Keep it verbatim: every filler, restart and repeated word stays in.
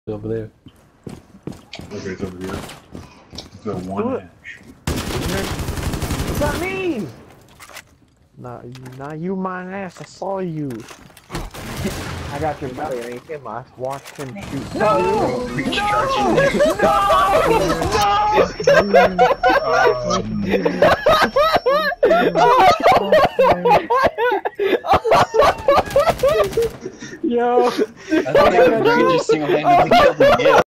Over there. Okay, it's over here. It's a one hash. What's that mean? Nah, nah, you my ass. I saw you. I got your belly and ain't him. I watched him shoot. No! No! No! Yo! I thought I could just single-handedly kill the